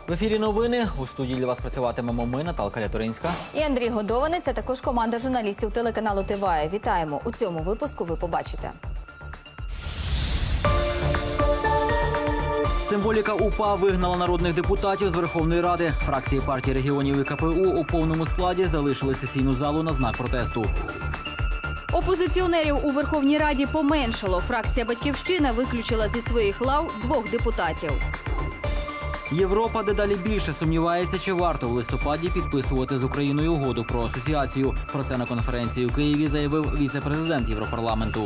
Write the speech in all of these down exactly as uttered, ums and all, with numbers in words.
В ефірі новини. У студії для вас працюватимемо ми, Наталка Лятуринська. І Андрій Годованець, це також команда журналістів телеканалу ТВА. Вітаємо! У цьому випуску ви побачите. Символіка УПА вигнала народних депутатів з Верховної Ради. Фракції партії регіонів і КПУ у повному складі залишили сесійну залу на знак протесту. Опозиціонерів у Верховній Раді поменшало. Фракція «Батьківщина» виключила зі своїх лав двох депутатів. Європа дедалі більше сумнівається, чи варто у листопаді підписувати з Україною угоду про асоціацію. Про це на конференції у Києві заявив віце-президент Європарламенту.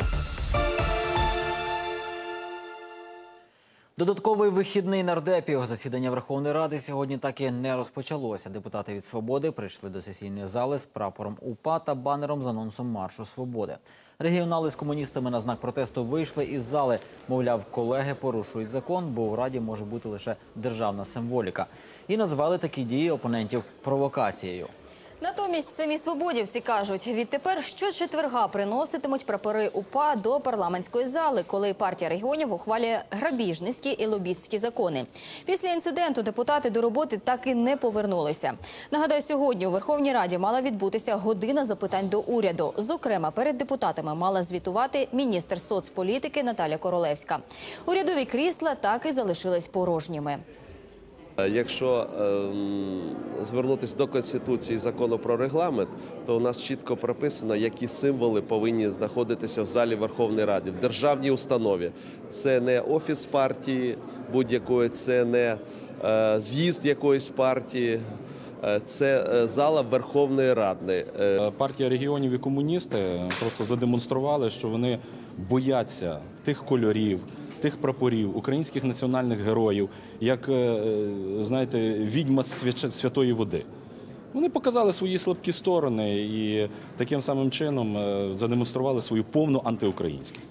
Додатковий вихідний нардепів. Засідання Верховної Ради сьогодні так і не розпочалося. Депутати від «Свободи» прийшли до сесійної зали з прапором УПА та банером з анонсом Маршу Свободи. Регіонали з комуністами на знак протесту вийшли із зали. Мовляв, колеги порушують закон, бо у Раді може бути лише державна символіка. І назвали такі дії опонентів провокацією. Натомість самі свободівці кажуть, відтепер щочетверга приноситимуть прапори УПА до парламентської зали, коли партія регіонів ухвалює грабіжницькі і лобістські закони. Після інциденту депутати до роботи так і не повернулися. Нагадаю, сьогодні у Верховній Раді мала відбутися година запитань до уряду. Зокрема, перед депутатами мала звітувати міністр соцполітики Наталя Королевська. Урядові крісла так і залишились порожніми. Якщо е, звернутися до Конституції і закону про регламент, то у нас чітко прописано, які символи повинні знаходитися в залі Верховної Ради, в державній установі. Це не офіс партії будь-якої, це не е, з'їзд якоїсь партії, е, це е, зала Верховної Ради. Е. Партія регіонів і комуністи просто задемонстрували, що вони бояться тих кольорів, тих прапорів, українських національних героїв, як, знаєте, відьма святої води. Вони показали свої слабкі сторони і таким самим чином задемонстрували свою повну антиукраїнськість.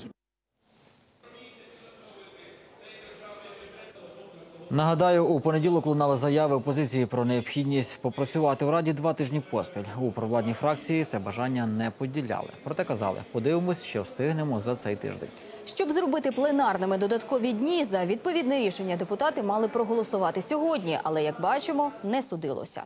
Нагадаю, у понеділок лунали заяви опозиції про необхідність попрацювати в Раді два тижні поспіль. У провладній фракції це бажання не поділяли. Проте казали, подивимось, що встигнемо за цей тиждень. Щоб зробити пленарними додаткові дні, за відповідне рішення депутати мали проголосувати сьогодні, але, як бачимо, не судилося.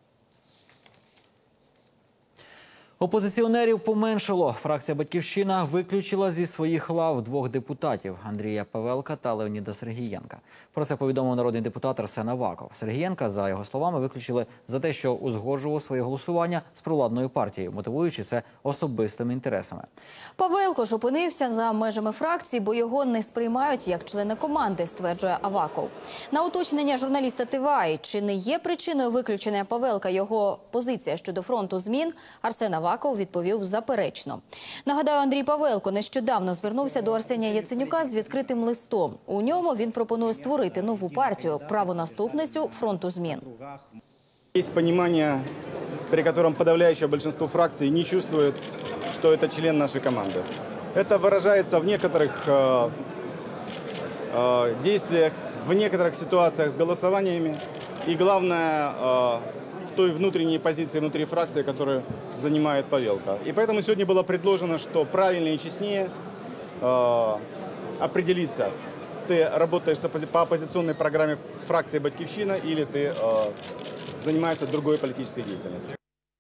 Опозиціонерів поменшало. Фракція «Батьківщина» виключила зі своїх лав двох депутатів – Андрія Павелка та Леоніда Сергієнка. Про це повідомив народний депутат Арсен Аваков. Сергієнка, за його словами, виключили за те, що узгоджував своє голосування з провладною партією, мотивуючи це особистими інтересами. Павелко ж опинився за межами фракції, бо його не сприймають як члена команди, стверджує Аваков. На уточнення журналіста ТВА, чи не є причиною виключення Павелка його позиція щодо фронту змін, Арсен Аваков відповів заперечно. Нагадаю, Андрій Павелко нещодавно звернувся до Арсенія Яценюка з відкритим листом. У ньому він пропонує створити нову партію – правонаступницю фронту змін. Є розуміння, при якому подавляюче більшість фракцій не чувствує, що це член нашої команди. Це виражається в деяких э, э, діях, в деяких ситуаціях з голосуваннями. І головне, э, в той внутренней позиции внутри фракции, которую занимает Павелко. И поэтому сегодня было предложено, что правильнее и честнее э, определиться, ты работаешь по оппозиционной программе фракции «Батьківщина» или ты э, занимаешься другой политической деятельностью.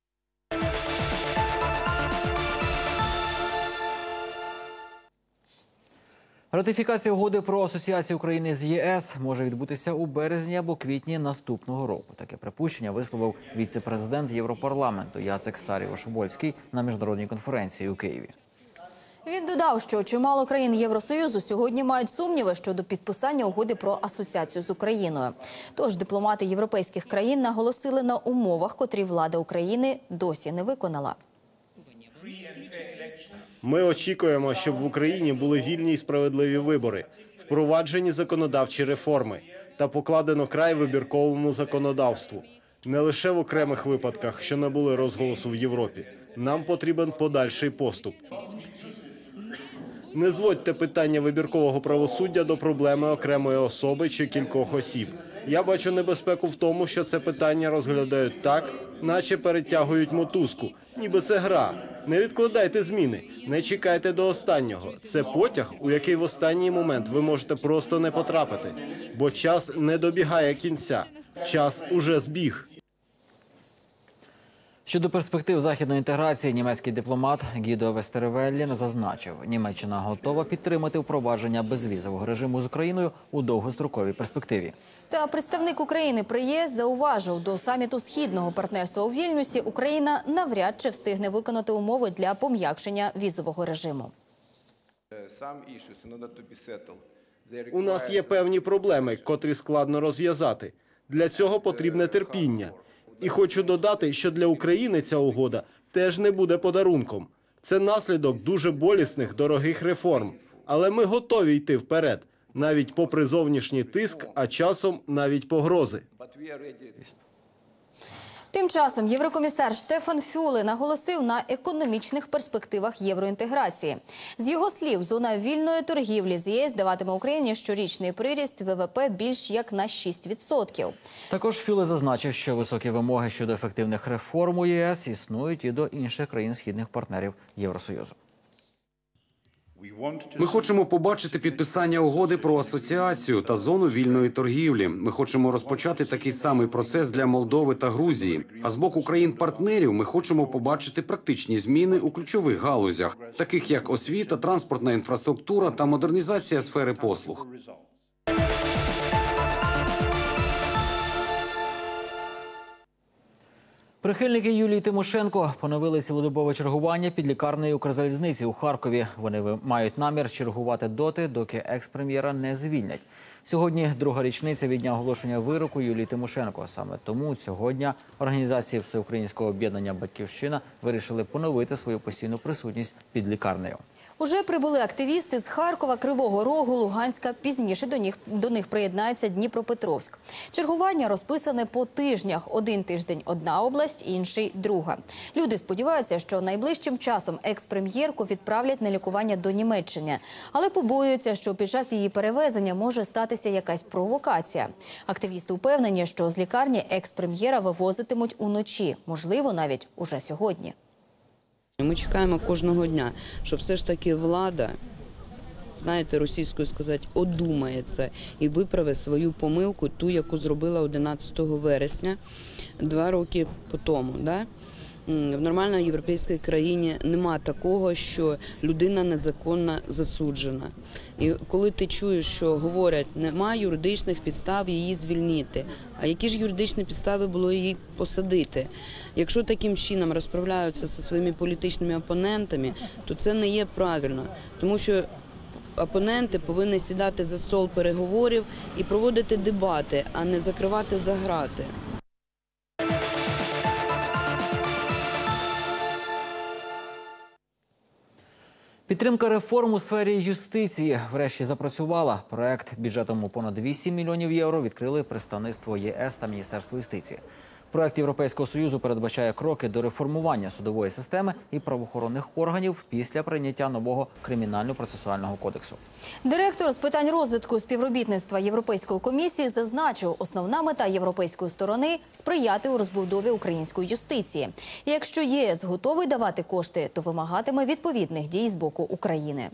Ратифікація угоди про асоціацію України з ЄС може відбутися у березні або квітні наступного року. Таке припущення висловив віце-президент Європарламенту Яцек Саріуш-Вольський на міжнародній конференції у Києві. Він додав, що чимало країн Євросоюзу сьогодні мають сумніви щодо підписання угоди про асоціацію з Україною. Тож дипломати європейських країн наголосили на умовах, котрі влада України досі не виконала. Ми очікуємо, щоб в Україні були вільні і справедливі вибори, впроваджені законодавчі реформи та покладено край вибірковому законодавству. Не лише в окремих випадках, що набули розголосу в Європі. Нам потрібен подальший поступ. Не зводьте питання вибіркового правосуддя до проблеми окремої особи чи кількох осіб. Я бачу небезпеку в тому, що це питання розглядають так, наче перетягують мотузку, ніби це гра. Не відкладайте зміни, не чекайте до останнього. Це потяг, у який в останній момент ви можете просто не потрапити, бо час не добігає кінця. Час уже збіг. Щодо перспектив західної інтеграції, німецький дипломат Гідо Вестервеллін зазначив, Німеччина готова підтримати впровадження безвізового режиму з Україною у довгостроковій перспективі. Та представник України при ЄС зауважив, до саміту Східного партнерства у Вільнюсі Україна навряд чи встигне виконати умови для пом'якшення візового режиму. У нас є певні проблеми, котрі складно розв'язати. Для цього потрібне терпіння. І хочу додати, що для України ця угода теж не буде подарунком. Це наслідок дуже болісних, дорогих реформ. Але ми готові йти вперед, навіть попри зовнішній тиск, а часом навіть погрози. Тим часом єврокомісар Штефан Фюле наголосив на економічних перспективах євроінтеграції. З його слів, зона вільної торгівлі з ЄС даватиме Україні щорічний приріст ВВП більш як на шість відсотків. Також Фюле зазначив, що високі вимоги щодо ефективних реформ у ЄС існують і до інших країн східних партнерів Євросоюзу. Ми хочемо побачити підписання угоди про асоціацію та зону вільної торгівлі. Ми хочемо розпочати такий самий процес для Молдови та Грузії. А з боку країн-партнерів ми хочемо побачити практичні зміни у ключових галузях, таких як освіта, транспортна інфраструктура та модернізація сфери послуг. Прихильники Юлії Тимошенко поновили цілодобове чергування під лікарнею Укрзалізниці у Харкові. Вони мають намір чергувати доти, доки екс-прем'єра не звільнять. Сьогодні друга річниця від дня оголошення вироку Юлії Тимошенко. Саме тому цього дня організації Всеукраїнського об'єднання «Батьківщина» вирішили поновити свою постійну присутність під лікарнею. Уже прибули активісти з Харкова, Кривого Рогу, Луганська. Пізніше до них, до них приєднається Дніпропетровськ. Чергування розписане по тижнях. Один тиждень – одна область, інший – друга. Люди сподіваються, що найближчим часом екс-прем'єрку відправлять на лікування до Німеччини. Але побоюються, що під час її перевезення може статися якась провокація. Активісти упевнені, що з лікарні екс-прем'єра вивозитимуть уночі. Можливо, навіть уже сьогодні. Ми чекаємо кожного дня, що все ж таки влада, знаєте, російською сказати, одумається і виправить свою помилку, ту, яку зробила одинадцятого вересня, два роки по тому. Да? В нормальній європейській країні нема такого, що людина незаконно засуджена. І коли ти чуєш, що говорять, немає юридичних підстав її звільнити, а які ж юридичні підстави було її посадити? Якщо таким чином розправляються зі своїми політичними опонентами, то це не є правильно, тому що опоненти повинні сідати за стол переговорів і проводити дебати, а не закривати за грати. Підтримка реформ у сфері юстиції врешті запрацювала. Проект бюджетом у понад вісім мільйонів євро відкрили представництво ЄС та Міністерство юстиції. Проект Європейського Союзу передбачає кроки до реформування судової системи і правоохоронних органів після прийняття нового кримінально-процесуального кодексу. Директор з питань розвитку співробітництва Європейської комісії зазначив, основна мета європейської сторони – сприяти у розбудові української юстиції. І якщо ЄС готовий давати кошти, то вимагатиме відповідних дій з боку України.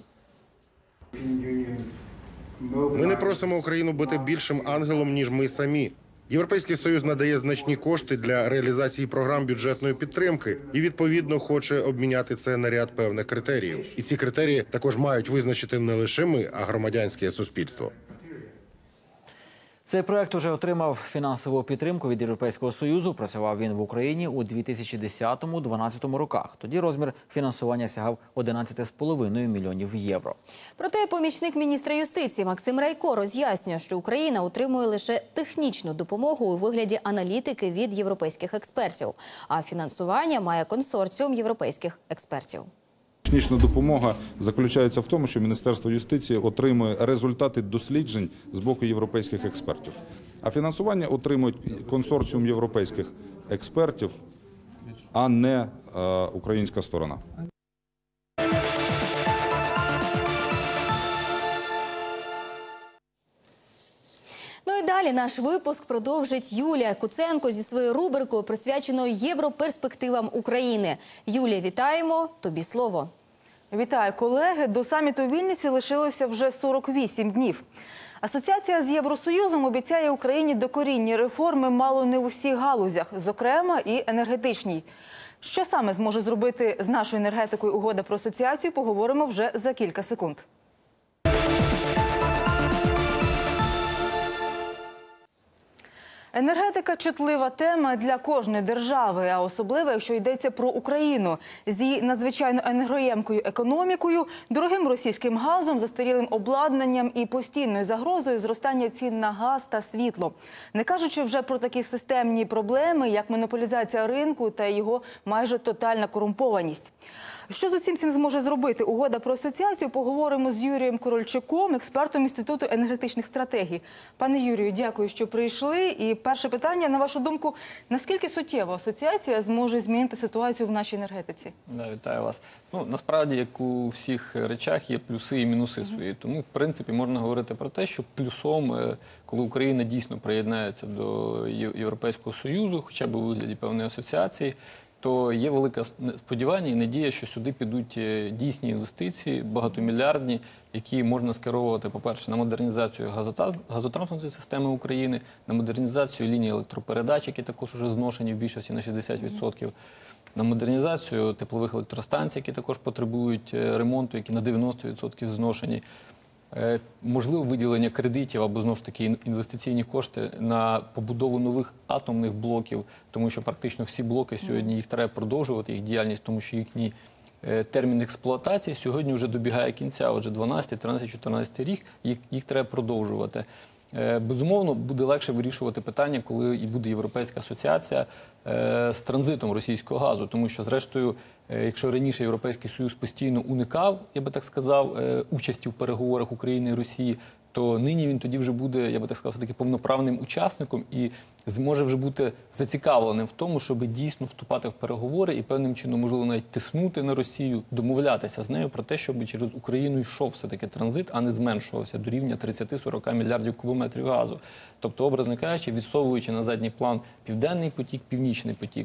Ми не просимо Україну бути більшим ангелом, ніж ми самі. Європейський Союз надає значні кошти для реалізації програм бюджетної підтримки і, відповідно, хоче обміняти це на ряд певних критеріїв. І ці критерії також мають визначити не лише ми, а громадянське суспільство. Цей проект уже отримав фінансову підтримку від Європейського Союзу. Працював він в Україні у дві тисячі десятому - дванадцятому роках. Тоді розмір фінансування сягав одинадцять цілих п'ять десятих мільйонів євро. Проте помічник міністра юстиції Максим Райко роз'яснює, що Україна отримує лише технічну допомогу у вигляді аналітики від європейських експертів. А фінансування має консорціум європейських експертів. Технічна допомога заключається в тому, що Міністерство юстиції отримує результати досліджень з боку європейських експертів. А фінансування отримують консорціум європейських експертів, а не е, українська сторона. Ну і далі наш випуск продовжить Юлія Куценко зі своєю рубрикою, присвяченою європерспективам України. Юлія, вітаємо. Тобі слово. Вітаю, колеги. До саміту у Вільнюсі лишилося вже сорок вісім днів. Асоціація з Євросоюзом обіцяє Україні докорінні реформи мало не у всіх галузях, зокрема і енергетичній. Що саме зможе зробити з нашою енергетикою угода про асоціацію, поговоримо вже за кілька секунд. Енергетика – чутлива тема для кожної держави, а особливо, якщо йдеться про Україну. З її надзвичайно енергоємкою економікою, дорогим російським газом, застарілим обладнанням і постійною загрозою зростання цін на газ та світло. Не кажучи вже про такі системні проблеми, як монополізація ринку та його майже тотальна корумпованість. Що з усім цим зможе зробити угода про асоціацію, поговоримо з Юрієм Корольчуком, експертом Інституту енергетичних стратегій. Пане Юрію, дякую, що прийшли. І перше питання, на вашу думку, наскільки суттєво асоціація зможе змінити ситуацію в нашій енергетиці? Да, вітаю вас. Ну, насправді, як у всіх речах, є плюси і мінуси свої. Тому, в принципі, можна говорити про те, що плюсом, коли Україна дійсно приєднається до Європейського Союзу, хоча б у вигляді певної асоціації, то є велике сподівання і надія, що сюди підуть дійсні інвестиції, багатомільярдні, які можна скеровувати, по-перше, на модернізацію газотранспортної системи України, на модернізацію ліній електропередач, які також вже зношені в більшості на шістдесят відсотків, на модернізацію теплових електростанцій, які також потребують ремонту, які на дев'яносто відсотків зношені. Можливо, виділення кредитів або, знову ж таки, інвестиційні кошти на побудову нових атомних блоків, тому що практично всі блоки сьогодні, їх треба продовжувати, їх діяльність, тому що їхній термін експлуатації сьогодні вже добігає кінця, отже, дванадцятий, тринадцятий, чотирнадцятий рік, їх, їх треба продовжувати. Безумовно, буде легше вирішувати питання, коли і буде Європейська асоціація з транзитом російського газу. Тому що, зрештою, якщо раніше Європейський Союз постійно уникав, я би так сказав, участі в переговорах України і Росії, то нині він тоді вже буде, я би так сказав, все-таки повноправним учасником і зможе вже бути зацікавленим в тому, щоб дійсно вступати в переговори і певним чином, можливо, навіть тиснути на Росію, домовлятися з нею про те, щоб через Україну йшов все-таки транзит, а не зменшувався до рівня тридцять-сорок мільярдів кубометрів газу. Тобто, образно кажучи, відсовуючи на задній план Південний потік, Північний потік.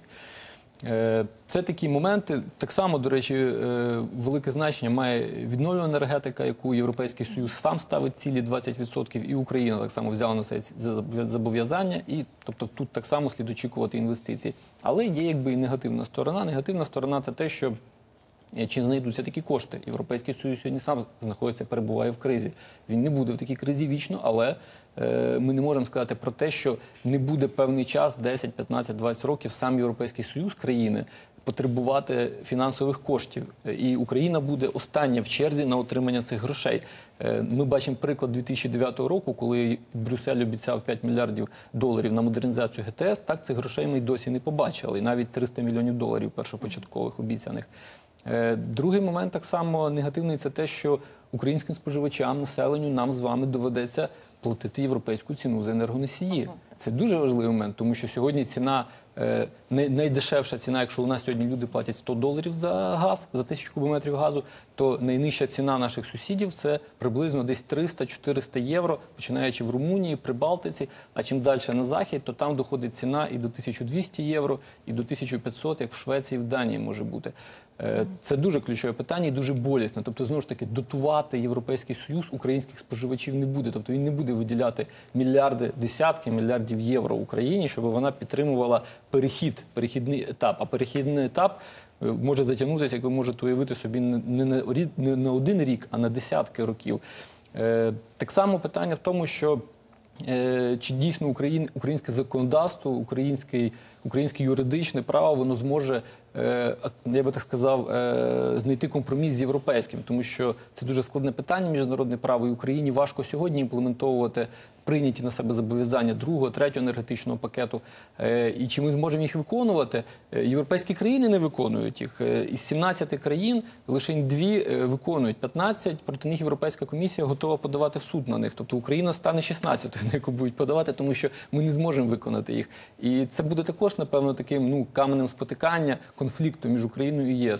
Це такі моменти. Так само, до речі, велике значення має відновлювана енергетика, яку Європейський Союз сам ставить цілі двадцять відсотків, і Україна так само взяла на це зобов'язання, і тобто тут так само слід очікувати інвестицій. Але є якби і негативна сторона. Негативна сторона – це те, що чи знайдуться такі кошти. Європейський Союз сьогодні сам знаходиться, перебуває в кризі. Він не буде в такій кризі вічно, але е, ми не можемо сказати про те, що не буде певний час, десять, п'ятнадцять, двадцять років, сам Європейський Союз, країни, потребувати фінансових коштів. І Україна буде остання в черзі на отримання цих грошей. Ми бачимо приклад дві тисячі дев'ятого року, коли Брюссель обіцяв п'ять мільярдів доларів на модернізацію ГТС, так цих грошей ми й досі не побачили. І навіть триста мільйонів доларів першопочаткових обіцяних. Другий момент так само негативний – це те, що українським споживачам, населенню, нам з вами доведеться платити європейську ціну за енергоносії. Це дуже важливий момент, тому що сьогодні ціна, найдешевша ціна, якщо у нас сьогодні люди платять сто доларів за газ, за тисячу кубометрів газу, то найнижча ціна наших сусідів – це приблизно десь триста-чотириста євро, починаючи в Румунії, Прибалтиці, а чим далі на захід, то там доходить ціна і до тисячі двісті євро, і до тисяча п'ятсот, як в Швеції, в Данії може бути. Це дуже ключове питання і дуже болісне. Тобто, знову ж таки, дотувати Європейський Союз українських споживачів не буде. Тобто він не буде виділяти мільярди, десятки мільярдів євро Україні, щоб вона підтримувала перехід, перехідний етап. А перехідний етап може затягнутися, як ви можете уявити собі, не на, не на один рік, а на десятки років. Так само питання в тому, що чи дійсно українське законодавство, українське, українське юридичне право, воно зможе, я би так сказав, знайти компроміс з європейським, тому що це дуже складне питання, міжнародне право, і Україні важко сьогодні імплементовувати прийняті на себе зобов'язання другого, третього енергетичного пакету. І чи ми зможемо їх виконувати? Європейські країни не виконують їх. Із сімнадцяти країн лише дві виконують. п'ятнадцять, проти них Європейська комісія готова подавати в суд на них. Тобто Україна стане шістнадцятою, на яку будуть подавати, тому що ми не зможемо виконати їх. І це буде також, напевно, таким ну, каменем спотикання, конфлікту між Україною і ЄС.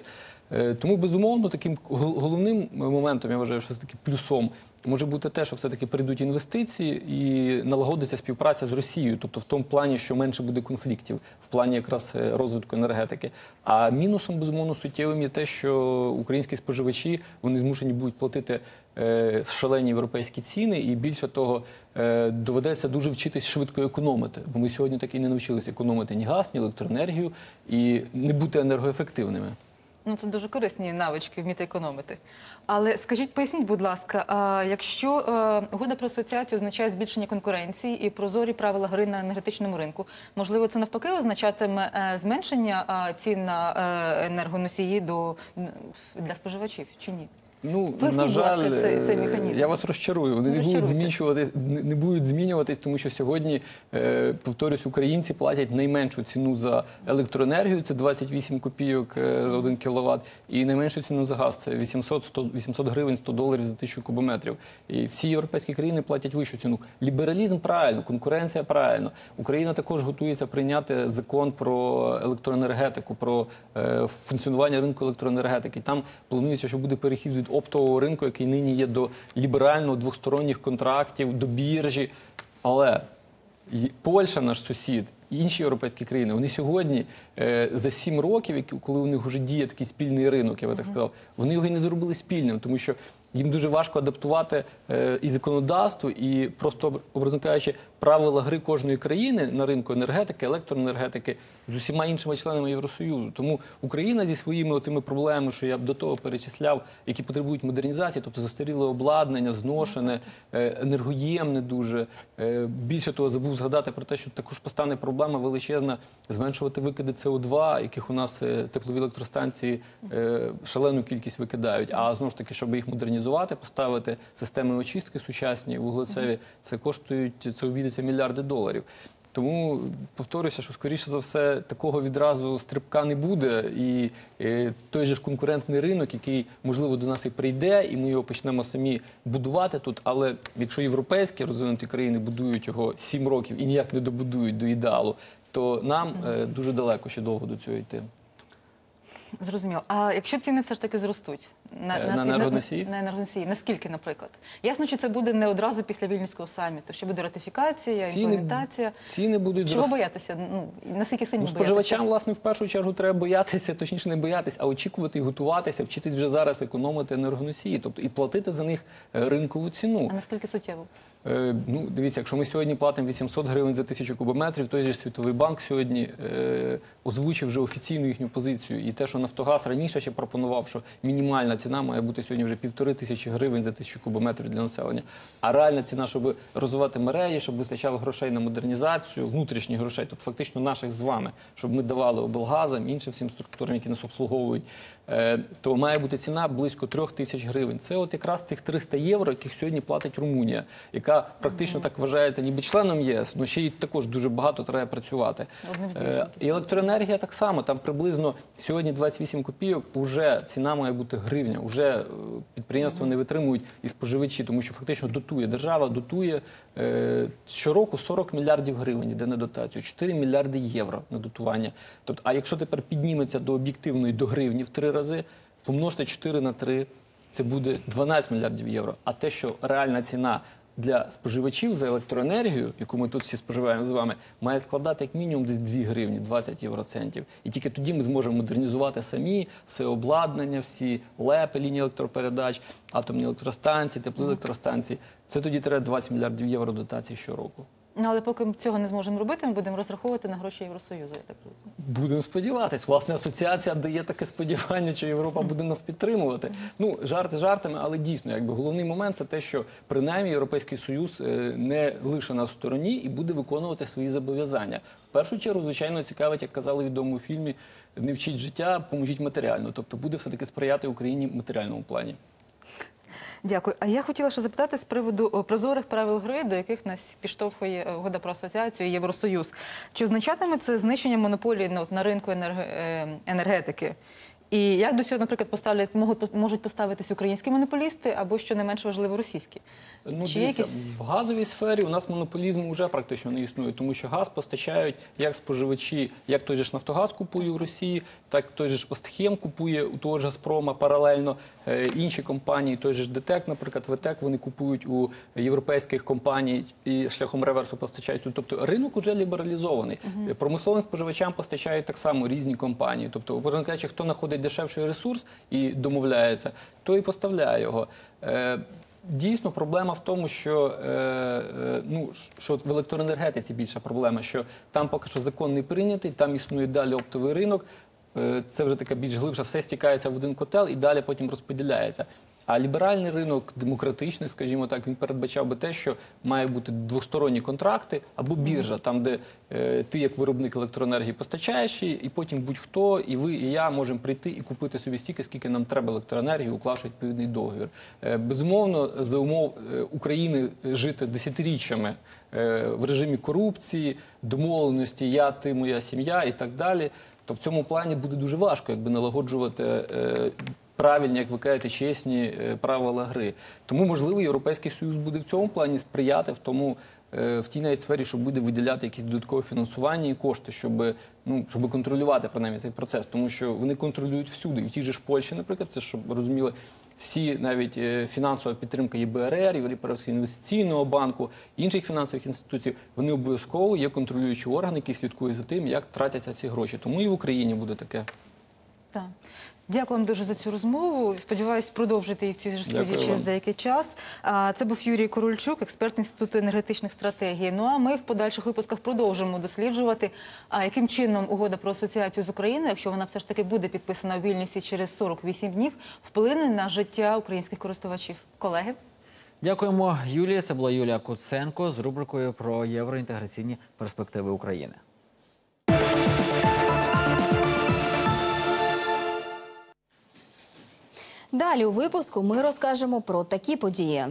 Е, Тому, безумовно, таким гол- головним моментом, я вважаю, що все-таки плюсом, може бути те, що все-таки прийдуть інвестиції і налагодиться співпраця з Росією, тобто в тому плані, що менше буде конфліктів, в плані якраз е, розвитку енергетики. А мінусом, безумовно, суттєвим є те, що українські споживачі, вони змушені будуть платити е, шалені європейські ціни, і більше того, е, доведеться дуже вчитись швидко економити, бо ми сьогодні так і не навчилися економити ні газ, ні електроенергію і не бути енергоефективними. Ну, це дуже корисні навички, вміти економити. Але скажіть, поясніть, будь ласка, а якщо е, угода про асоціацію означає збільшення конкуренції і прозорі правила гри на енергетичному ринку, можливо, це навпаки означатиме е, зменшення е, цін на е, енергоносії до, для споживачів, чи ні? Ну, Поясніть, на будь жаль, ласка, цей- цей механізм. я вас розчарую. Вони не будуть, Розчаруйте. змінювати, не не будуть змінюватись, тому що сьогодні, е, повторюсь, українці платять найменшу ціну за електроенергію, це двадцять вісім копійок е, за один кіловат, і найменшу ціну за газ, це вісімсот, сто, вісімсот гривень, сто доларів за тисячу кубометрів. І всі європейські країни платять вищу ціну. Лібералізм правильно, конкуренція правильно. Україна також готується прийняти закон про електроенергетику, про е, функціонування ринку електроенергетики. Там планується, що буде перехід від оптового ринку, який нині є, до ліберального двосторонніх контрактів, до біржі. Але й- Польща, наш сусід, і інші європейські країни, вони сьогодні е, за сім років, які- коли у них вже діє такий спільний ринок, я би так сказав, вони його і не зробили спільним, тому що їм дуже важко адаптувати е, і законодавство, і просто, образно кажучи, правила гри кожної країни на ринку енергетики, електроенергетики з усіма іншими членами Євросоюзу. Тому Україна зі своїми тими проблемами, що я б до того перечисляв, які потребують модернізації, тобто застаріле обладнання, зношене, е, енергоємне дуже. Е, Більше того, забув згадати про те, що також постане проблема величезна зменшувати викиди С О два, яких у нас е, теплові електростанції е, шалену кількість викидають. А знову ж таки, щоб їх модернізувати, поставити системи очистки сучасні, вуглецеві, це коштують, це обійдеться мільярди доларів. Тому повторюся, що скоріше за все такого відразу стрибка не буде, і е, той же ж конкурентний ринок, який можливо до нас і прийде, і ми його почнемо самі будувати тут. Але якщо європейські розвинуті країни будують його сім років і ніяк не добудують до ідеалу, то нам е, дуже далеко ще довго до цього йти. Зрозуміло. А якщо ціни все ж таки зростуть на, Е, на ці- енергоносії? на енергоносії, наскільки, наприклад? Ясно, що це буде не одразу після Вільнюського саміту, що буде ратифікація, Ціни- імплементація. Ціни будуть Чого зрос- боятися? Ну, наскільки сильно Ну, боятися? споживачам, власне, в першу чергу треба боятися, точніше не боятися, а очікувати і готуватися, вчитись вже зараз економити енергоносії, тобто і платити за них е, ринкову ціну. А наскільки суттєво? Е, Ну, дивіться, якщо ми сьогодні платимо вісімсот гривень за тисячу кубометрів, той же Світовий банк сьогодні е, озвучив вже офіційну їхню позицію. І те, що Нафтогаз раніше ще пропонував, що мінімальна ціна має бути сьогодні вже півтори тисячі гривень за тисячу кубометрів для населення. А реальна ціна, щоб розвивати мережі, щоб вистачало грошей на модернізацію, внутрішніх грошей, тобто фактично наших з вами, щоб ми давали облгазам, іншим всім структурам, які нас обслуговують, е, то має бути ціна близько трьох тисяч гривень. Це от якраз тих триста євро, яких сьогодні платить Румунія, яка практично так вважається ніби членом ЄС, але ще й також дуже багато треба працювати. Одним з Е, дуже. І електроенергія так само, там приблизно сьогодні двадцять вісім копійок, вже ціна має бути гривня, вже е, підприємства не витримують і споживачі, тому що фактично дотує, держава дотує е, щороку сорок мільярдів гривень йде на дотацію, чотири мільярди євро на дотування. Тобто, а якщо тепер підніметься до об'єктивної, до гривні в три рази, помножте чотири на три, це буде дванадцять мільярдів євро. А те, що реальна ціна для споживачів за електроенергію, яку ми тут всі споживаємо з вами, має складати як мінімум десь дві гривні, двадцять євроцентів. І тільки тоді ми зможемо модернізувати самі все обладнання, всі лепи, лінії електропередач, атомні електростанції, теплоелектростанції. Це тоді треба двадцять мільярдів євро дотації щороку. Ну, але поки ми цього не зможемо робити, ми будемо розраховувати на гроші Євросоюзу, я так розумію. Будемо сподіватись. Власне, асоціація дає таке сподівання, що Європа буде нас підтримувати. Ну, жарти жартами, але дійсно, якби головний момент це те, що принаймні Європейський Союз е, не лише на стороні і буде виконувати свої зобов'язання. В першу чергу, звичайно, цікавить, як казали в відомому фільмі, не вчіть життя, поможіть матеріально. Тобто буде все-таки сприяти Україні в матеріальному плані. Дякую. А я хотіла ще запитати з приводу о, прозорих правил гри, до яких нас підштовхує е, Угода про асоціацію і Євросоюз. Чи означатиме це знищення монополії на, на ринку енерг... е, енергетики? І як до цього, наприклад, поставлять, можуть, можуть поставитись українські монополісти або, що не менш важливо, російські? Ну, Чи дивіться, якісь... в газовій сфері у нас монополізму вже практично не існує, тому що газ постачають як споживачі, як той же ж «Нафтогаз» купує в Росії, так той же ж «Остхем» купує у того ж «Газпрома» паралельно. Е, інші компанії, той же ж «ДТЕК», наприклад, «ВТЕК», вони купують у європейських компаній і шляхом реверсу постачають. Тобто ринок уже лібералізований. Uh-huh. Промисловим споживачам постачають так само різні компанії. Тобто, образно кажучи, хто знаходить дешевший ресурс і домовляється, той і поставляє його. Е, Дійсно, проблема в тому, що, е, е, ну, що в електроенергетиці більша проблема, що там поки що закон не прийнятий, там існує далі оптовий ринок, е, це вже така більш глибша, все стікається в один котел і далі потім розподіляється. А ліберальний ринок, демократичний, скажімо так, він передбачав би те, що має бути двосторонні контракти або біржа, там, де е, ти як виробник електроенергії постачаєш її, і потім будь-хто, і ви, і я можемо прийти і купити собі стільки, скільки нам треба електроенергії, уклавши відповідний договір. Е, безумовно, за умов е, України жити десятиріччями е, в режимі корупції, домовленості «я, ти, моя сім'я» і так далі, то в цьому плані буде дуже важко, якби налагоджувати е, правильні, як ви кажете, чесні правила гри. Тому, можливо, Європейський Союз буде в цьому плані сприяти, в тому, в тій навіть сфері, що буде виділяти якісь додаткові фінансування і кошти, щоб, ну, щоб контролювати, принаймні, цей процес. Тому що вони контролюють всюди. І в тій же ж Польщі, наприклад, це, щоб розуміли, всі навіть фінансова підтримка ЄБРР, Європейського інвестиційного банку, інших фінансових інституцій, вони обов'язково є контролюючі органи, які слідкують за тим, як тратяться ці гроші. Тому і в Україні буде таке. Так. Дякую вам дуже за цю розмову. Сподіваюсь, продовжити її в цій ж студії через деякий час. Це був Юрій Корольчук, експерт Інституту енергетичних стратегій. Ну а ми в подальших випусках продовжимо досліджувати, яким чином угода про асоціацію з Україною, якщо вона все ж таки буде підписана у Вільнюсі через сорок вісім днів, вплине на життя українських користувачів. Колеги? Дякуємо, Юлія. Це була Юлія Куценко з рубрикою про євроінтеграційні перспективи України. Далі у випуску ми розкажемо про такі події.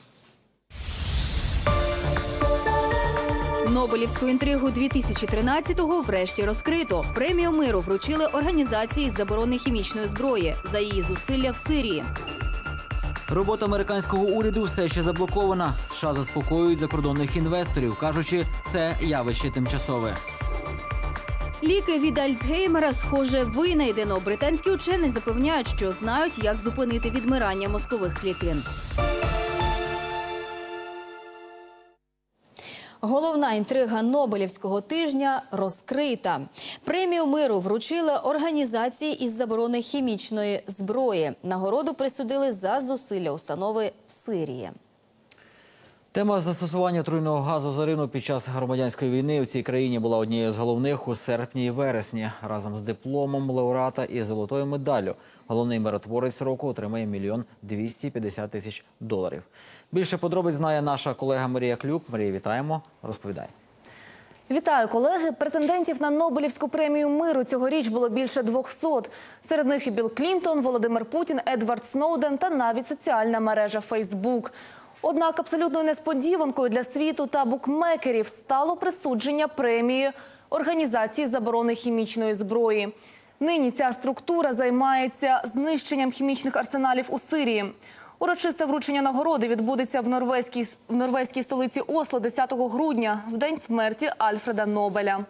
Нобелівську інтригу дві тисячі тринадцятого врешті розкрито. Премію миру вручили організації з заборони хімічної зброї за її зусилля в Сирії. Робота американського уряду все ще заблокована. США заспокоюють закордонних інвесторів, кажучи, це явище тимчасове. Ліки від Альцгеймера, схоже, винайдено. Британські учені запевняють, що знають, як зупинити відмирання мозкових клітин. Головна інтрига Нобелівського тижня розкрита. Премію миру вручили організації із заборони хімічної зброї. Нагороду присудили за зусилля установи в Сирії. Тема застосування отруйного газу зарину під час громадянської війни в цій країні була однією з головних у серпні і вересні. Разом з дипломом лауреата і золотою медаллю головний миротворець року отримає мільйон двісті п'ятдесят тисяч доларів. Більше подробиць знає наша колега Марія Клюк. Марія, вітаємо. Розповідай. Вітаю, колеги. Претендентів на Нобелівську премію миру цьогоріч було більше двохсот. Серед них і Білл Клінтон, Володимир Путін, Едвард Сноуден та навіть соціальна мережа Фейсбук. Однак абсолютною несподіванкою для світу та букмекерів стало присудження премії Організації з заборони хімічної зброї. Нині ця структура займається знищенням хімічних арсеналів у Сирії. Урочисте вручення нагороди відбудеться в норвезькій, в норвезькій столиці Осло десятого грудня, в день смерті Альфреда Нобеля.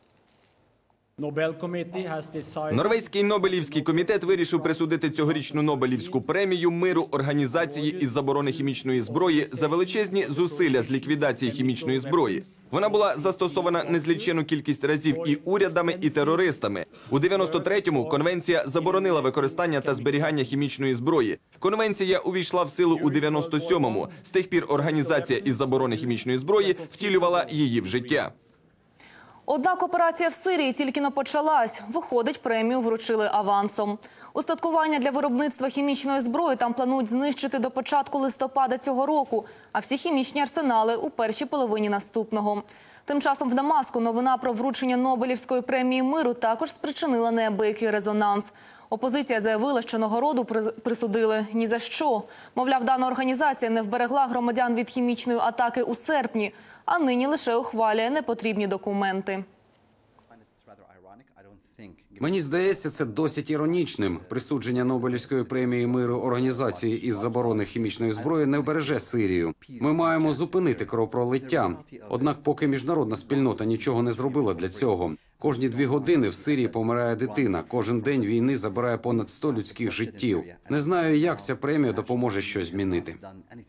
Норвезький Нобелівський комітет вирішив присудити цьогорічну Нобелівську премію миру організації із заборони хімічної зброї за величезні зусилля з ліквідації хімічної зброї. Вона була застосована незліченну кількість разів і урядами, і терористами. У дев'яносто третьому конвенція заборонила використання та зберігання хімічної зброї. Конвенція увійшла в силу у дев'яносто сьомому. З тих пір організація із заборони хімічної зброї втілювала її в життя. Однак операція в Сирії тільки не почалась. Виходить, премію вручили авансом. Устаткування для виробництва хімічної зброї там планують знищити до початку листопада цього року, а всі хімічні арсенали – у першій половині наступного. Тим часом в Дамаску новина про вручення Нобелівської премії миру також спричинила неабиякий резонанс. Опозиція заявила, що нагороду присудили ні за що. Мовляв, дана організація не вберегла громадян від хімічної атаки у серпні, а нині лише ухвалює непотрібні документи. Мені здається, це досить іронічним. Присудження Нобелівської премії миру організації із заборони хімічної зброї не вбереже Сирію. Ми маємо зупинити кровопролиття. Однак поки міжнародна спільнота нічого не зробила для цього. Кожні дві години в Сирії помирає дитина. Кожен день війни забирає понад сто людських життів. Не знаю, як ця премія допоможе щось змінити.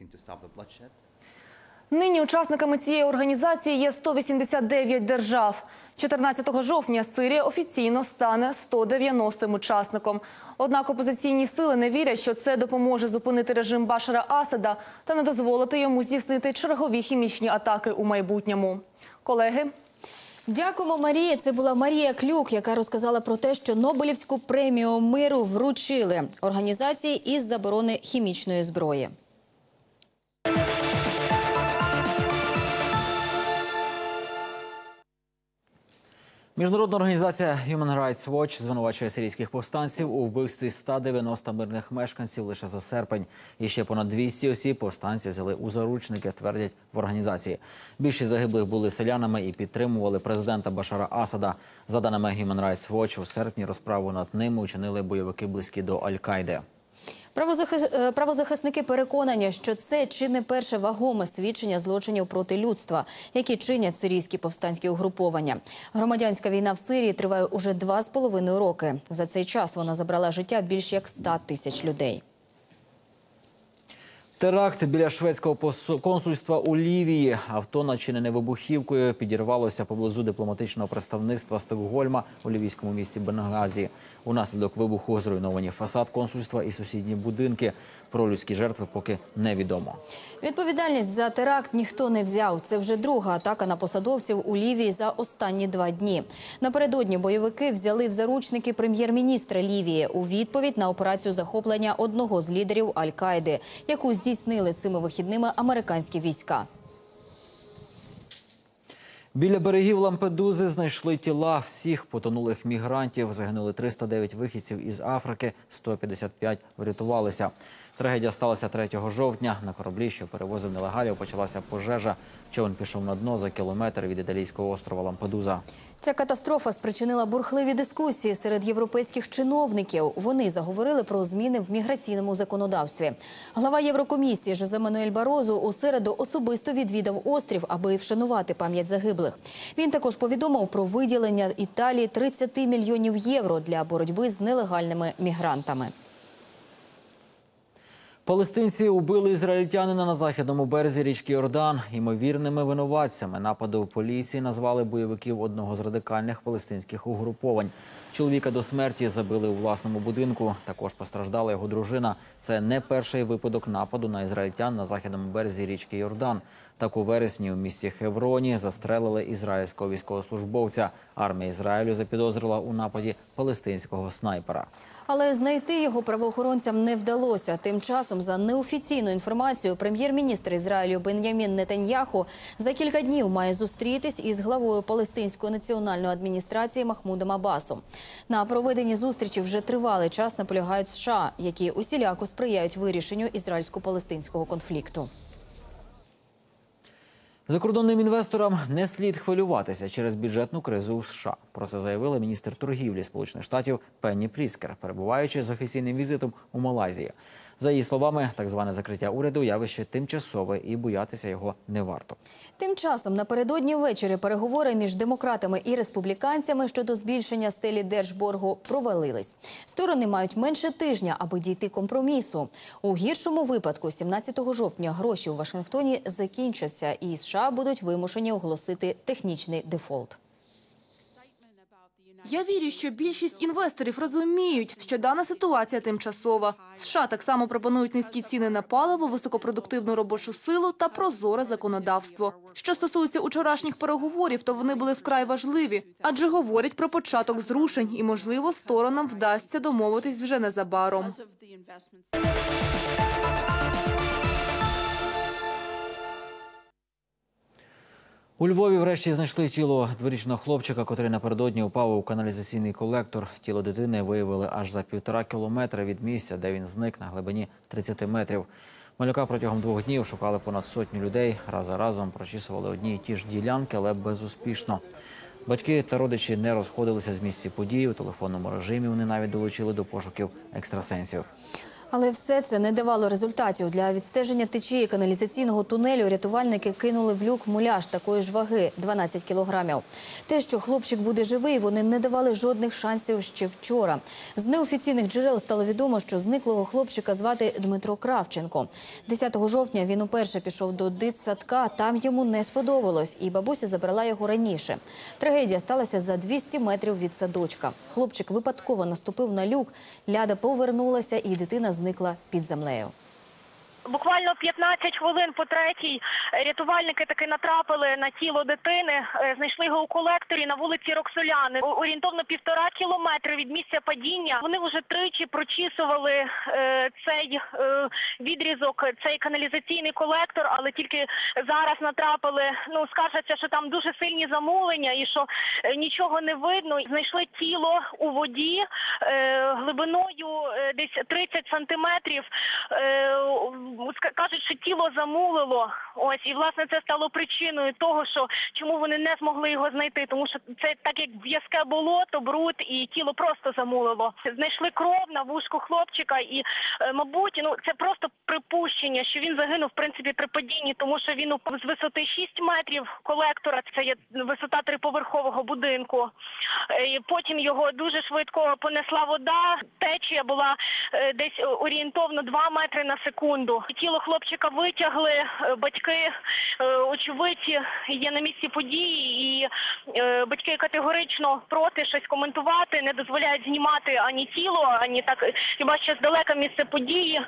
Нині учасниками цієї організації є сто вісімдесят дев'ять держав. чотирнадцятого жовтня Сирія офіційно стане сто дев'яностим учасником. Однак опозиційні сили не вірять, що це допоможе зупинити режим Башара Асада та не дозволити йому здійснити чергові хімічні атаки у майбутньому. Колеги? Дякуємо, Марія. Це була Марія Клюк, яка розказала про те, що Нобелівську премію миру вручили організації із заборони хімічної зброї. Міжнародна організація Human Rights Watch звинувачує сирійських повстанців у вбивстві ста дев'яноста мирних мешканців лише за серпень. І ще понад двісті осіб повстанці взяли у заручники, твердять в організації. Більшість загиблих були селянами і підтримували президента Башара Асада. За даними Human Rights Watch, у серпні розправу над ними учинили бойовики близькі до Аль-Каїди. Правозахисники переконані, що це чи не перше вагоме свідчення злочинів проти людства, які чинять сирійські повстанські угруповання. Громадянська війна в Сирії триває уже два з половиною роки. За цей час вона забрала життя більш як ста тисяч людей. Теракт біля шведського консульства у Лівії. Авто, начинене вибухівкою, підірвалося поблизу дипломатичного представництва Стокгольма у лівійському місті Бенгазі. Унаслідок вибуху зруйновані фасад консульства і сусідні будинки. Про людські жертви поки невідомо. Відповідальність за теракт ніхто не взяв. Це вже друга атака на посадовців у Лівії за останні два дні. Напередодні бойовики взяли в заручники прем'єр-міністра Лівії у відповідь на операцію захоплення одного з лідерів Аль-Каїди, яку здійснили цими вихідними американські війська. Біля берегів Лампедузи знайшли тіла всіх потонулих мігрантів. Загинули триста дев'ять вихідців із Африки, сто п'ятдесят п'ять врятувалися. Трагедія сталася третього жовтня. На кораблі, що перевозив нелегалів, почалася пожежа. Човен пішов на дно за кілометр від італійського острова Лампедуза. Ця катастрофа спричинила бурхливі дискусії серед європейських чиновників. Вони заговорили про зміни в міграційному законодавстві. Глава Єврокомісії Жозе Мануель Барозу у середу особисто відвідав острів, аби вшанувати пам'ять загиблих. Він також повідомив про виділення Італії тридцять мільйонів євро для боротьби з нелегальними мігрантами. Палестинці убили ізраїльтянина на західному березі річки Йордан. Ймовірними винуватцями нападу поліції назвали бойовиків одного з радикальних палестинських угруповань. Чоловіка до смерті забили у власному будинку. Також постраждала його дружина. Це не перший випадок нападу на ізраїльтян на західному березі річки Йордан. Так у вересні у місті Хевроні застрелили ізраїльського військовослужбовця. Армія Ізраїлю запідозрила у нападі палестинського снайпера. Але знайти його правоохоронцям не вдалося. Тим часом, за неофіційною інформацією, прем'єр-міністр Ізраїлю Бен'ямін Нетаньяху за кілька днів має зустрітись із главою Палестинської національної адміністрації Махмудом Аббасом. На проведенні зустрічі вже тривалий час наполягають США, які усіляко сприяють вирішенню ізраїльсько-палестинського конфлікту. Закордонним інвесторам не слід хвилюватися через бюджетну кризу у США. Про це заявила міністр торгівлі Сполучених Штатів Пенні Пріцкер, перебуваючи з офіційним візитом у Малайзії. За її словами, так зване закриття уряду – явище тимчасове і боятися його не варто. Тим часом напередодні ввечері переговори між демократами і республіканцями щодо збільшення стелі держборгу провалились. Сторони мають менше тижня, аби дійти компромісу. У гіршому випадку сімнадцятого жовтня гроші у Вашингтоні закінчаться і США будуть вимушені оголосити технічний дефолт. Я вірю, що більшість інвесторів розуміють, що дана ситуація тимчасова. США так само пропонують низькі ціни на паливо, високопродуктивну робочу силу та прозоре законодавство. Що стосується учорашніх переговорів, то вони були вкрай важливі, адже говорять про початок зрушень і, можливо, сторонам вдасться домовитись вже незабаром. У Львові врешті знайшли тіло дворічного хлопчика, котрий напередодні упав у каналізаційний колектор. Тіло дитини виявили аж за півтора кілометра від місця, де він зник на глибині тридцяти метрів. Малюка протягом двох днів шукали понад сотню людей. Раз за разом прочісували одні й ті ж ділянки, але безуспішно. Батьки та родичі не розходилися з місця події. У телефонному режимі вони навіть долучили до пошуків екстрасенсів. Але все це не давало результатів. Для відстеження течії каналізаційного тунелю рятувальники кинули в люк муляж такої ж ваги – дванадцять кілограмів. Те, що хлопчик буде живий, вони не давали жодних шансів ще вчора. З неофіційних джерел стало відомо, що зниклого хлопчика звати Дмитро Кравченко. десятого жовтня він уперше пішов до дитсадка, там йому не сподобалось, і бабуся забрала його раніше. Трагедія сталася за двісті метрів від садочка. Хлопчик випадково наступив на люк, ляда повернулася і дитина зникла під землею. Буквально п'ятнадцять хвилин по третій рятувальники таки натрапили на тіло дитини, знайшли його у колекторі на вулиці Роксоляни, орієнтовно півтора кілометри від місця падіння. Вони вже тричі прочісували е, цей е, відрізок, цей каналізаційний колектор, але тільки зараз натрапили, ну, скаржаться, що там дуже сильні замулення і що е, нічого не видно. Знайшли тіло у воді е, глибиною е, десь тридцять сантиметрів. Е, Кажуть, що тіло замулило, ось, і, власне, це стало причиною того, що чому вони не змогли його знайти, тому що це так, як в'язке болото, бруд, і тіло просто замулило. Знайшли кров на вушку хлопчика, і, мабуть, ну, це просто припущення, що він загинув, в принципі, при падінні, тому що він упав з висоти шість метрів колектора, це є висота триповерхового будинку. І потім його дуже швидко понесла вода, течія була десь орієнтовно два метри на секунду. Тіло хлопчика витягли, батьки, очевидці є на місці події, і батьки категорично проти щось коментувати, не дозволяють знімати ані тіло, ані так, хіба що здалека місце події.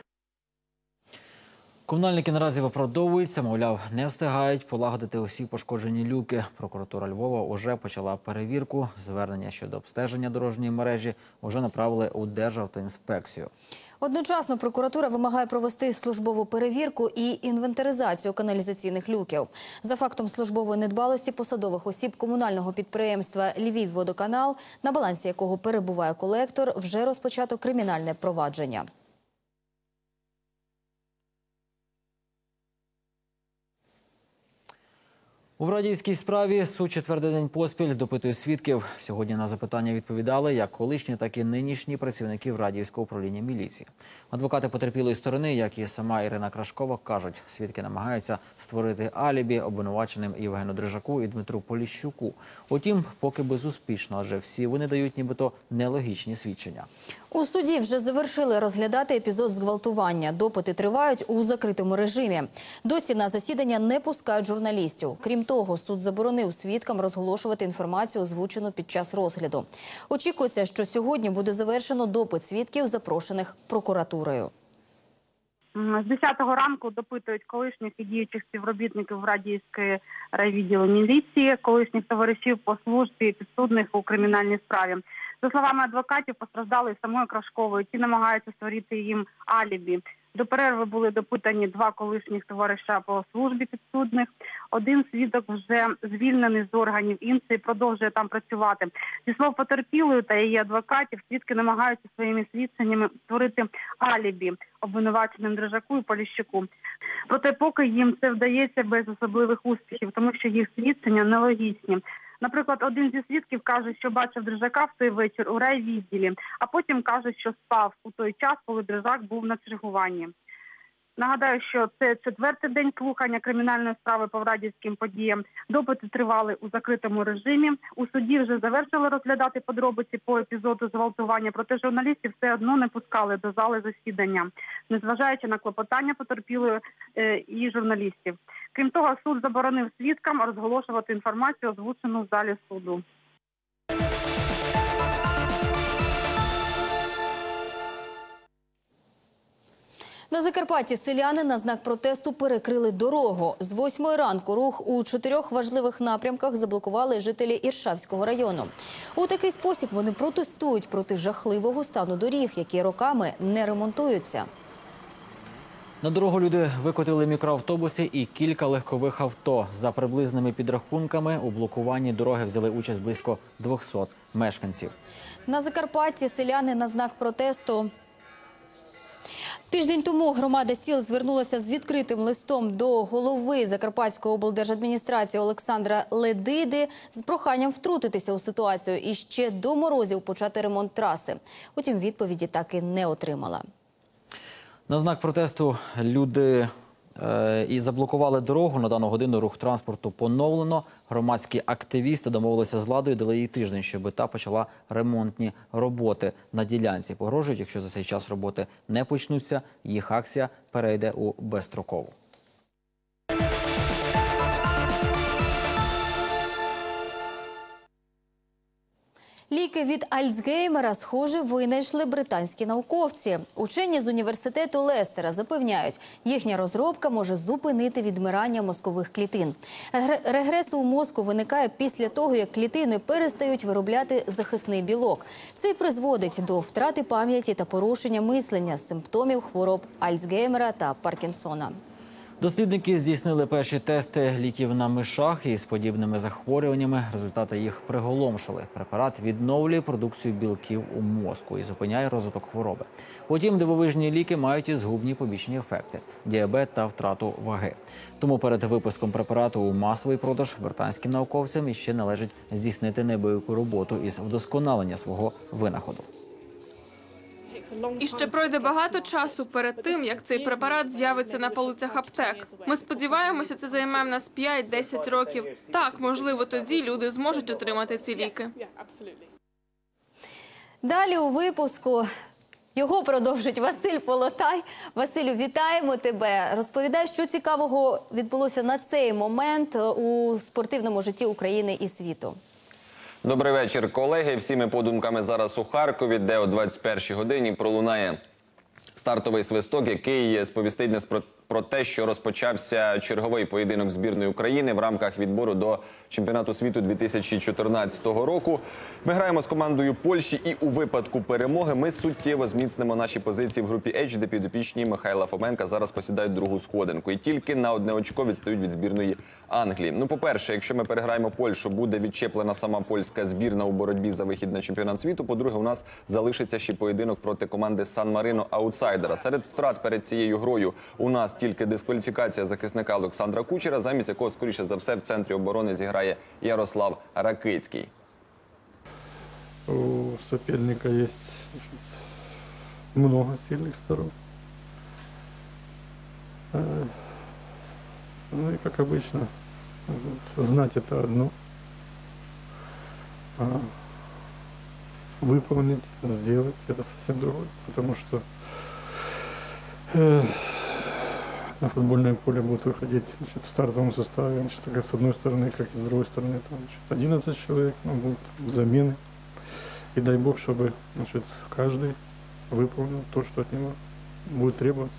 Комунальники наразі виправдовуються, мовляв, не встигають полагодити усі пошкоджені люки. Прокуратура Львова уже почала перевірку. Звернення щодо обстеження дорожньої мережі вже направили у Державтоінспекцію. Одночасно прокуратура вимагає провести службову перевірку і інвентаризацію каналізаційних люків. За фактом службової недбалості посадових осіб комунального підприємства «Львівводоканал», на балансі якого перебуває колектор, вже розпочато кримінальне провадження. У Врадіївській справі суд четвертий день поспіль допитує свідків. Сьогодні на запитання відповідали як колишні, так і нинішні працівники Врадіївського управління міліції. Адвокати потерпілої сторони, як і сама Ірина Крашкова, кажуть, свідки намагаються створити алібі обвинуваченим Євгену Дрижаку і Дмитру Поліщуку. Утім, поки безуспішно, адже всі вони дають нібито нелогічні свідчення. У суді вже завершили розглядати епізод зґвалтування. Допити тривають у закритому режимі. Досі на засідання не пускають журналістів. Крім того, суд заборонив свідкам розголошувати інформацію, озвучену під час розгляду. Очікується, що сьогодні буде завершено допит свідків, запрошених прокуратурою. З десятого ранку допитують колишніх і діючих співробітників Врадіївської райвідділу міліції, колишніх товаришів по службі підсудних у кримінальній справі. За словами адвокатів, постраждали самої Крашкової. Ті намагаються створити їм алібі. До перерви були допитані два колишніх товариша по службі підсудних. Один свідок вже звільнений з органів, інший продовжує там працювати. Зі слов потерпілої та її адвокатів, свідки намагаються своїми свідченнями створити алібі обвинуваченим Дрижаку і Поліщуку. Проте поки їм це вдається без особливих успіхів, тому що їх свідчення нелогічні. Наприклад, один зі свідків каже, що бачив Дрижака в той вечір у райвідділі, а потім каже, що спав у той час, коли Дрижак був на чергуванні. Нагадаю, що це четвертий день слухання кримінальної справи по врадіївським подіям. Допити тривали у закритому режимі. У суді вже завершили розглядати подробиці по епізоду зґвалтування, проте журналістів все одно не пускали до зали засідання, незважаючи на клопотання потерпілої е, і журналістів. Крім того, суд заборонив свідкам розголошувати інформацію, озвучену в залі суду. На Закарпатті селяни на знак протесту перекрили дорогу. З восьмої ранку рух у чотирьох важливих напрямках заблокували жителі Іршавського району. У такий спосіб вони протестують проти жахливого стану доріг, які роками не ремонтуються. На дорогу люди викотили мікроавтобуси і кілька легкових авто. За приблизними підрахунками у блокуванні дороги взяли участь близько двохсот мешканців. На Закарпатті селяни на знак протесту Тиждень тому громада сіл звернулася з відкритим листом до голови Закарпатської облдержадміністрації Олександра Ледиди з проханням втрутитися у ситуацію і ще до морозів почати ремонт траси. Утім, відповіді так і не отримала. На знак протесту люди е, і заблокували дорогу. На дану годину рух транспорту поновлено. Громадські активісти домовилися з владою, дали їй тиждень, щоб та почала ремонтні роботи на ділянці. Погрожують, якщо за цей час роботи не почнуться, їх акція перейде у безстрокову. Ліки від Альцгеймера, схоже, винайшли британські науковці. Учені з університету Лестера запевняють, їхня розробка може зупинити відмирання мозкових клітин. Регрес у мозку виникає після того, як клітини перестають виробляти захисний білок. Це призводить до втрати пам'яті та порушення мислення, симптомів хвороб Альцгеймера та Паркінсона. Дослідники здійснили перші тести ліків на мишах із подібними захворюваннями. Результати їх приголомшили. Препарат відновлює продукцію білків у мозку і зупиняє розвиток хвороби. Потім дивовижні ліки мають і згубні побічні ефекти – діабет та втрату ваги. Тому перед випуском препарату у масовий продаж британським науковцям іще належить здійснити неабияку роботу із вдосконалення свого винаходу. І ще пройде багато часу перед тим, як цей препарат з'явиться на полицях аптек. Ми сподіваємося, це займе в нас п'ять-десять років. Так, можливо, тоді люди зможуть отримати ці ліки. Далі у випуску його продовжить Василь Полотай. Василю, вітаємо тебе. Розповідай, що цікавого відбулося на цей момент у спортивному житті України і світу. Добрий вечір, колеги. Всіми подумками зараз у Харкові, де о двадцять першій годині пролунає стартовий свисток, який сповістить нас про, про те, що розпочався черговий поєдинок збірної України в рамках відбору до чемпіонату світу дві тисячі чотирнадцятого року. Ми граємо з командою Польщі і у випадку перемоги ми суттєво зміцнимо наші позиції в групі H, де підопічні Михайла Фоменка зараз посідають другу сходинку. І тільки на одне очко відстають від збірної Англії. Ну, по-перше, якщо ми переграємо Польщу, буде відчеплена сама польська збірна у боротьбі за вихід на чемпіонат світу. По-друге, у нас залишиться ще поєдинок проти команди Сан-Марино аутсайдера. Серед втрат перед цією грою у нас тільки дискваліфікація захисника Олександра Кучера, замість якого, скоріше за все, в центрі оборони зіграє Ярослав Ракицький. У соперника есть много сильных сторон. Ну и, как обычно, знать это одно, а выполнить, сделать это совсем другое, потому что э, на футбольное поле будут выходить, значит, в стартовом составе, значит, как с одной стороны, как и с другой стороны, там, значит, одиннадцать человек, ну, будут замены. И дай Бог, чтобы, значит, каждый выполнил то, что от него будет требоваться.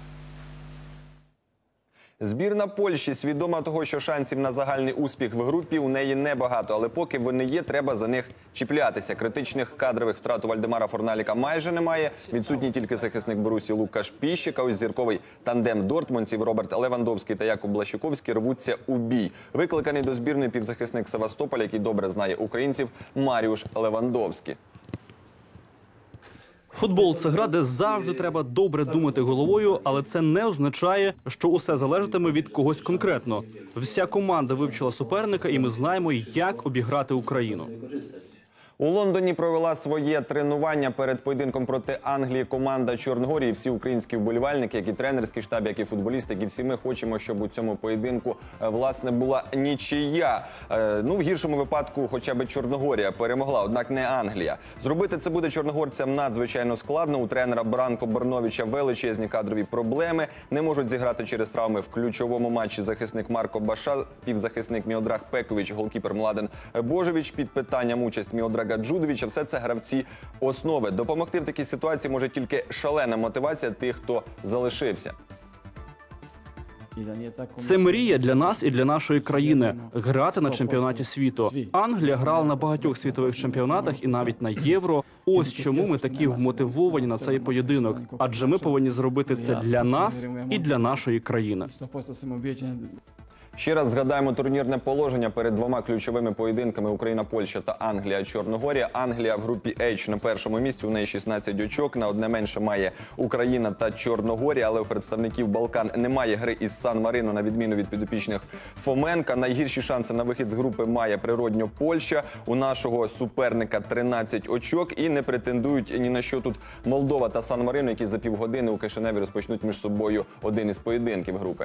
Збірна Польщі свідома того, що шансів на загальний успіх в групі у неї небагато, але поки вони є, треба за них чіплятися. Критичних кадрових втрат у Вальдемара Форналіка майже немає. Відсутній тільки захисник Борусі Лукаш Піщик, а ось зірковий тандем дортмундців Роберт Левандовський та Якуб Блащуковський рвуться у бій. Викликаний до збірної півзахисник Севастополя, який добре знає українців, Маріуш Левандовський. Футбол – це гра, де завжди треба добре думати головою, але це не означає, що усе залежатиме від когось конкретно. Вся команда вивчила суперника, і ми знаємо, як обіграти Україну. У Лондоні провела своє тренування перед поєдинком проти Англії команда Чорногорії. Всі українські вболівальники, як і тренерський штаб, як і футболісти, як і всі ми хочемо, щоб у цьому поєдинку, власне, була нічия. Ну, в гіршому випадку хоча б Чорногорія перемогла, однак не Англія. Зробити це буде чорногорцям надзвичайно складно. У тренера Бранко Борновича величезні кадрові проблеми. Не можуть зіграти через травми в ключовому матчі захисник Марко Баша, півзахисник Міодраг Пекович, голкіпер Младен Божевич. Під питанням участь Міодрага Джудовича. Все це гравці основи. Допомогти в такій ситуації може тільки шалена мотивація тих, хто залишився. Це мрія для нас і для нашої країни – грати на чемпіонаті світу. Англія грала на багатьох світових чемпіонатах і навіть на Євро. Ось чому ми такі вмотивовані на цей поєдинок. Адже ми повинні зробити це для нас і для нашої країни. Ще раз згадаємо турнірне положення перед двома ключовими поєдинками Україна-Польща та Англія-Чорногорія. Англія в групі H на першому місці, у неї шістнадцять очок, на одне менше має Україна та Чорногорія, але у представників Балкан немає гри із Сан-Марино, на відміну від підопічних Фоменка. Найгірші шанси на вихід з групи має природньо Польща, у нашого суперника тринадцять очок, і не претендують ні на що тут Молдова та Сан-Марино, які за півгодини у Кишиневі розпочнуть між собою один із поєдинків групи.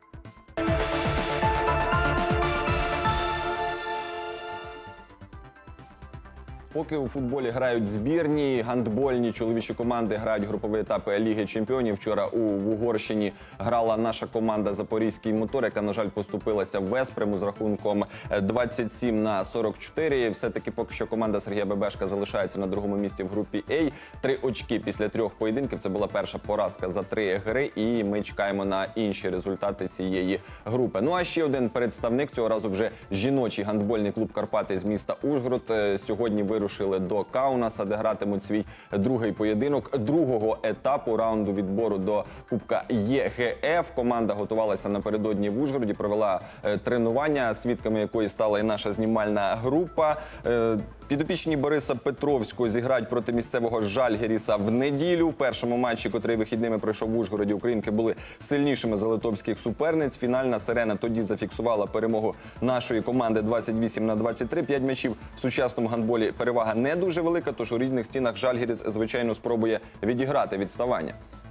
Поки у футболі грають збірні, гандбольні чоловічі команди грають групові етапи Ліги Чемпіонів. Вчора у в Угорщині грала наша команда «Запорізький мотор», яка, на жаль, поступилася в Веспрему з рахунком двадцять сім на сорок чотири. Все-таки поки що команда Сергія Бебешка залишається на другому місці в групі А. Три очки після трьох поєдинків. Це була перша поразка за три гри, і ми чекаємо на інші результати цієї групи. Ну а ще один представник, цього разу вже жіночий гандбольний клуб «Карпати» з міста Ужгород. Сьогодні вирушили до Каунаса, де гратимуть свій другий поєдинок другого етапу раунду відбору до Кубка Є Ге Еф. Команда готувалася напередодні в Ужгороді, провела е, тренування, свідками якої стала і наша знімальна група. Е, Підопічні Бориса Петровського зіграють проти місцевого Жальгіріса в неділю. В першому матчі, котрий вихідними пройшов в Ужгороді, українки були сильнішими за литовських суперниць. Фінальна сирена тоді зафіксувала перемогу нашої команди двадцять вісім на двадцять три. П'ять м'ячів в сучасному гандболі перевага не дуже велика, тож у рідних стінах Жальгіріс, звичайно, спробує відіграти відставання.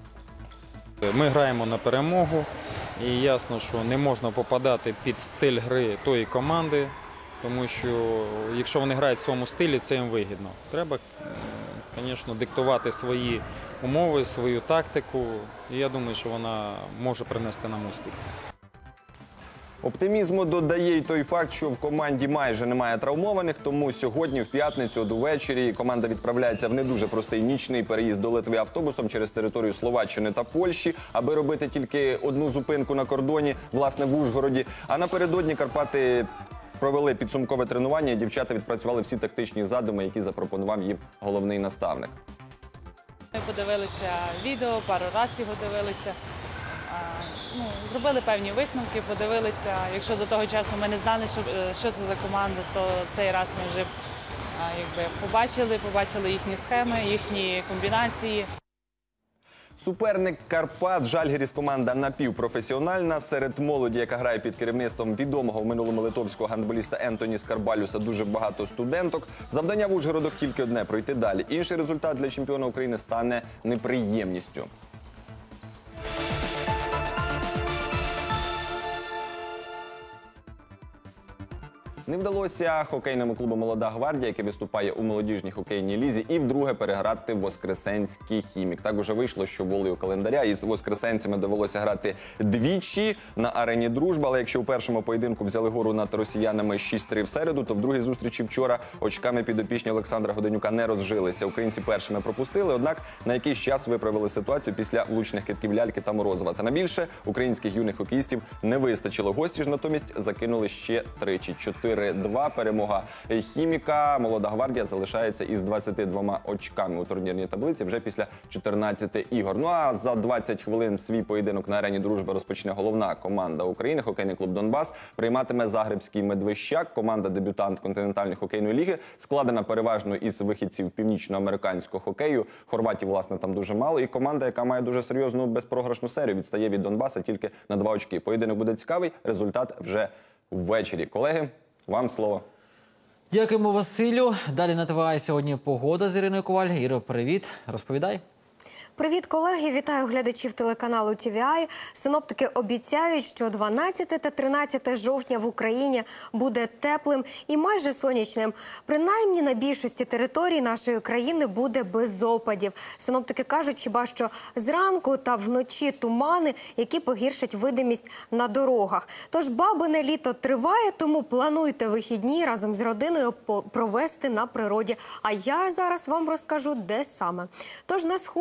Ми граємо на перемогу, і ясно, що не можна попадати під стиль гри тої команди, тому що якщо вони грають в своєму стилі, це їм вигідно. Треба, звісно, диктувати свої умови, свою тактику, і я думаю, що вона може принести нам успіх. Оптимізму додає й той факт, що в команді майже немає травмованих, тому сьогодні, в п'ятницю, до вечері, команда відправляється в не дуже простий нічний переїзд до Литви автобусом через територію Словаччини та Польщі, аби робити тільки одну зупинку на кордоні, власне, в Ужгороді. А напередодні Карпати провели підсумкове тренування, і дівчата відпрацювали всі тактичні задуми, які запропонував їм головний наставник. Ми подивилися відео, пару разів його дивилися. Ну, зробили певні висновки, подивилися. Якщо до того часу ми не знали, що, що це за команда, то цей раз ми вже якби, побачили, побачили їхні схеми, їхні комбінації. Суперник Карпат, Жальгіріс, команда напівпрофесіональна. Серед молоді, яка грає під керівництвом відомого в минулому литовського гандболіста Ентоні Скарбалюса, дуже багато студенток. Завдання в Ужгороду тільки одне – пройти далі. Інший результат для чемпіона України стане неприємністю. Не вдалося хокейному клубу «Молода гвардія», який виступає у молодіжній хокейній лізі, і вдруге переграти Воскресенський «Хімік». Так уже вийшло, що волею календаря із воскресенцями довелося грати двічі на арені «Дружба». Але якщо у першому поєдинку взяли гору над росіянами шість три в середу, то в другій зустрічі вчора очками підопічні Олександра Годенюка не розжилися. Українці першими пропустили, однак на якийсь час виправили ситуацію після влучних китків Ляльки та Морозова. Та на більше українських юних хокеїстів не вистачило. Гості ж натомість закинули ще тричі. чотири два перемога «Хіміка». «Молода гвардія» залишається із двадцятьма двома очками у турнірній таблиці вже після чотирнадцяти ігор. Ну а за двадцять хвилин свій поєдинок на арені «Дружба» розпочне головна команда України. Хокейний клуб «Донбас» прийматиме Загребський «Медвещак». Команда-дебютант континентальної хокейної ліги, складена переважно із вихідців північноамериканського хокею. Хорватів, власне, там дуже мало. І команда, яка має дуже серйозну безпрограшну серію, відстає від «Донбаса» тільки на два очки. Поєдинок буде цікавий, результат вже ввечері. Колеги, вам слово. Дякуємо, Василю. Далі на ТВА сьогодні погода з Іриною Коваль. Іро, привіт. Розповідай. Привіт, колеги! Вітаю глядачів телеканалу Ті Ві Ай. Синоптики обіцяють, що дванадцяте та тринадцяте жовтня в Україні буде теплим і майже сонячним. Принаймні на більшості територій нашої країни буде без опадів. Синоптики кажуть, хіба що зранку та вночі тумани, які погіршать видимість на дорогах. Тож бабине літо триває, тому плануйте вихідні разом з родиною провести на природі. А я зараз вам розкажу, де саме. Тож на сході нашої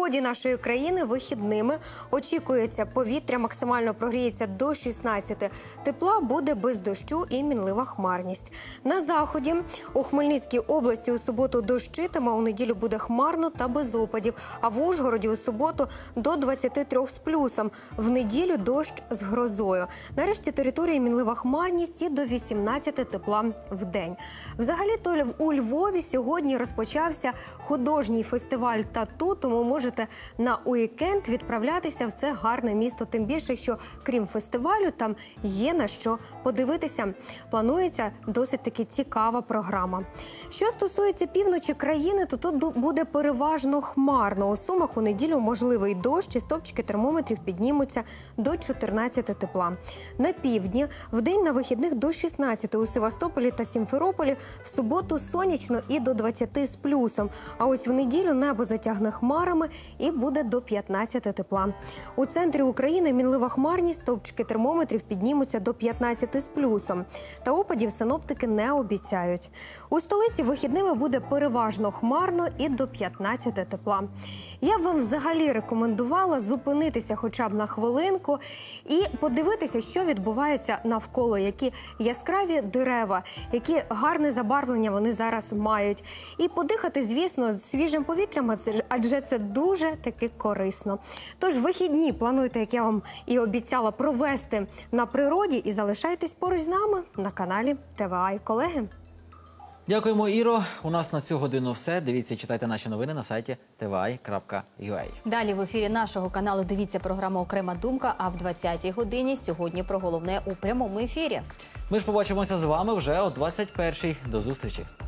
нашої країни вихідними очікується повітря максимально прогріється до шістнадцяти. Тепла буде без дощу і мінлива хмарність. На заході у Хмельницькій області у суботу дощитиме, у неділю буде хмарно та без опадів. А в Ужгороді у суботу до двадцяти трьох з плюсом. В неділю дощ з грозою. Нарешті території мінлива хмарність і до вісімнадцяти тепла в день. Взагалі-то у Львові сьогодні розпочався художній фестиваль тату, тому можете на уікенд відправлятися в це гарне місто. Тим більше, що крім фестивалю, там є на що подивитися. Планується досить таки цікава програма. Що стосується півночі країни, то тут буде переважно хмарно. У Сумах у неділю можливий дощ і стопчики термометрів піднімуться до чотирнадцяти тепла. На півдні вдень на вихідних до шістнадцяти у Севастополі та Сімферополі, в суботу сонячно і до двадцяти з плюсом. А ось в неділю небо затягне хмарами і буде до п'ятнадцяти тепла. У центрі України мінлива хмарність, стовпчики термометрів піднімуться до п'ятнадцяти з плюсом. Та опадів синоптики не обіцяють. У столиці вихідними буде переважно хмарно і до п'ятнадцяти тепла. Я б вам взагалі рекомендувала зупинитися хоча б на хвилинку і подивитися, що відбувається навколо, які яскраві дерева, які гарне забарвлення вони зараз мають. І подихати, звісно, свіжим повітрям, адже це дуже таки корисно. Тож вихідні плануйте, як я вам і обіцяла, провести на природі і залишайтесь поруч з нами на каналі ТВА. Колеги. Дякуємо, Іро. У нас на цю годину все. Дивіться, читайте наші новини на сайті те ве ай крапка ю а. Далі в ефірі нашого каналу дивіться програму «Окрема думка», а в двадцятій годині сьогодні про головне у прямому ефірі. Ми ж побачимося з вами вже о двадцять першій. До зустрічі.